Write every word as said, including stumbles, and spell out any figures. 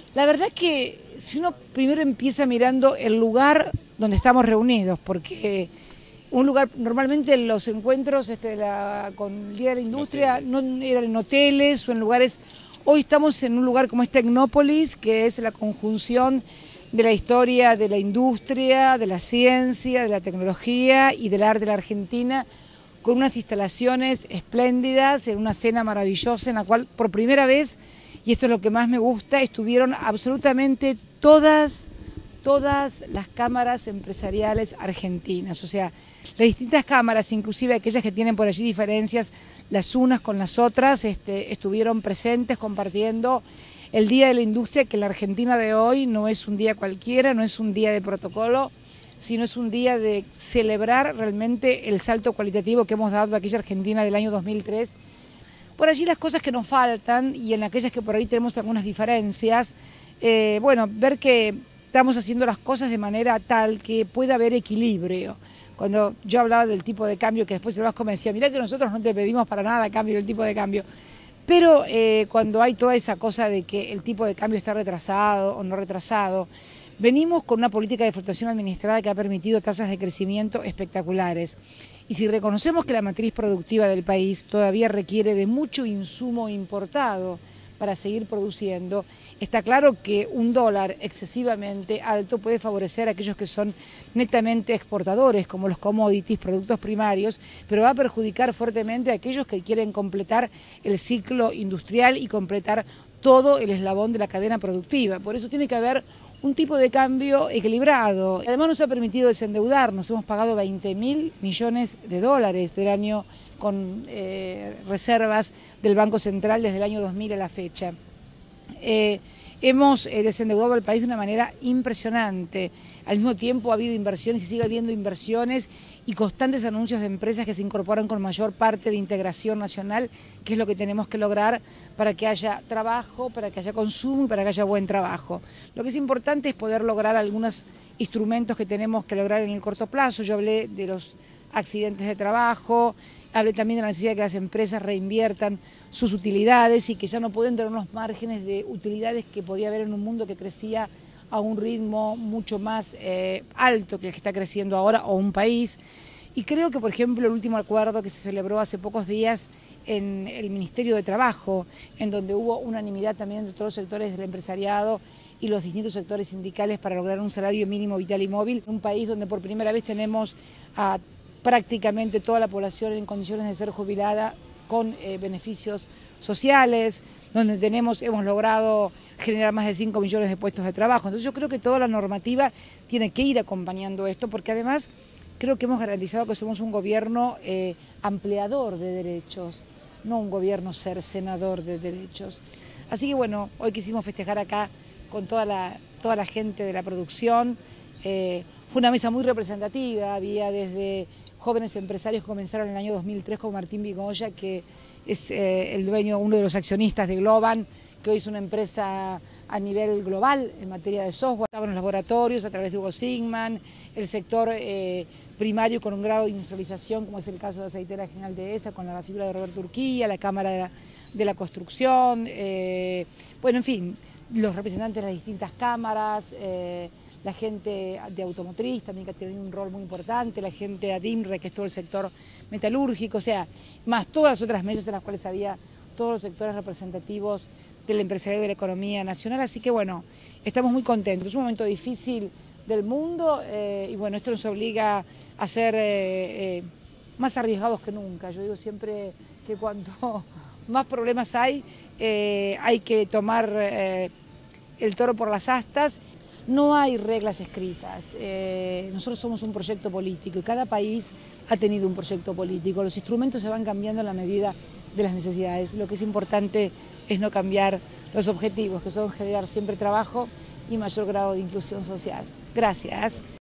La verdad que si uno primero empieza mirando el lugar donde estamos reunidos, porque un lugar, normalmente los encuentros este, la, con el Día de la Industria no eran en hoteles o en lugares, hoy estamos en un lugar como es Tecnópolis, que es la conjunción de la historia de la industria, de la ciencia, de la tecnología y del arte de la Argentina, con unas instalaciones espléndidas, en una cena maravillosa en la cual por primera vez, y esto es lo que más me gusta, estuvieron absolutamente todas, todas las cámaras empresariales argentinas, o sea, las distintas cámaras, inclusive aquellas que tienen por allí diferencias las unas con las otras, este, estuvieron presentes compartiendo el Día de la Industria, que en la Argentina de hoy no es un día cualquiera, no es un día de protocolo, sino es un día de celebrar realmente el salto cualitativo que hemos dado de aquella Argentina del año dos mil tres. Por allí las cosas que nos faltan y en aquellas que por ahí tenemos algunas diferencias, eh, bueno, ver que estamos haciendo las cosas de manera tal que pueda haber equilibrio. Cuando yo hablaba del tipo de cambio, que después el Vasco me decía, mirá que nosotros no te pedimos para nada cambio del tipo de cambio, pero eh, cuando hay toda esa cosa de que el tipo de cambio está retrasado o no retrasado, venimos con una política de flotación administrada que ha permitido tasas de crecimiento espectaculares. Y si reconocemos que la matriz productiva del país todavía requiere de mucho insumo importado para seguir produciendo, está claro que un dólar excesivamente alto puede favorecer a aquellos que son netamente exportadores, como los commodities, productos primarios, pero va a perjudicar fuertemente a aquellos que quieren completar el ciclo industrial y completar todo el eslabón de la cadena productiva. Por eso tiene que haber un tipo de cambio equilibrado. Además nos ha permitido desendeudarnos, hemos pagado veinte mil millones de dólares del año con eh, reservas del Banco Central desde el año dos mil a la fecha. Eh, hemos eh, desendeudado al país de una manera impresionante. Al mismo tiempo ha habido inversiones y sigue habiendo inversiones y constantes anuncios de empresas que se incorporan con mayor parte de integración nacional, que es lo que tenemos que lograr para que haya trabajo, para que haya consumo y para que haya buen trabajo. Lo que es importante es poder lograr algunos instrumentos que tenemos que lograr en el corto plazo. Yo hablé de los accidentes de trabajo, hablé también de la necesidad de que las empresas reinviertan sus utilidades y que ya no pueden tener unos márgenes de utilidades que podía haber en un mundo que crecía a un ritmo mucho más eh, alto que el que está creciendo ahora, o un país. Y creo que, por ejemplo, el último acuerdo que se celebró hace pocos días en el Ministerio de Trabajo, en donde hubo unanimidad también de todos los sectores del empresariado y los distintos sectores sindicales para lograr un salario mínimo vital y móvil, un país donde por primera vez tenemos a prácticamente toda la población en condiciones de ser jubilada con eh, beneficios sociales, donde tenemos, hemos logrado generar más de cinco millones de puestos de trabajo. Entonces yo creo que toda la normativa tiene que ir acompañando esto, porque además creo que hemos garantizado que somos un gobierno eh, ampliador de derechos, no un gobierno cercenador de derechos. Así que bueno, hoy quisimos festejar acá con toda la, toda la gente de la producción. Eh, fue una mesa muy representativa, había desde jóvenes empresarios que comenzaron en el año dos mil tres, como Martín Vigoya, que es eh, el dueño, uno de los accionistas de Globan, que hoy es una empresa a nivel global en materia de software. Estaban los laboratorios a través de Hugo Sigman, el sector eh, primario con un grado de industrialización, como es el caso de Aceitera General de esa, con la figura de Roberto Urquía, la Cámara de la, de la Construcción, eh, bueno, en fin, los representantes de las distintas cámaras, eh, la gente de automotriz también que ha tenido un rol muy importante, la gente de ADIMRE, que es todo el sector metalúrgico, o sea, más todas las otras mesas en las cuales había todos los sectores representativos del empresariado de la economía nacional. Así que bueno, estamos muy contentos. Es un momento difícil del mundo eh, y bueno, esto nos obliga a ser eh, eh, más arriesgados que nunca. Yo digo siempre que cuanto más problemas hay, eh, hay que tomar eh, el toro por las astas. No hay reglas escritas, eh, nosotros somos un proyecto político y cada país ha tenido un proyecto político. Los instrumentos se van cambiando en la medida de las necesidades. Lo que es importante es no cambiar los objetivos, que son generar siempre trabajo y mayor grado de inclusión social. Gracias.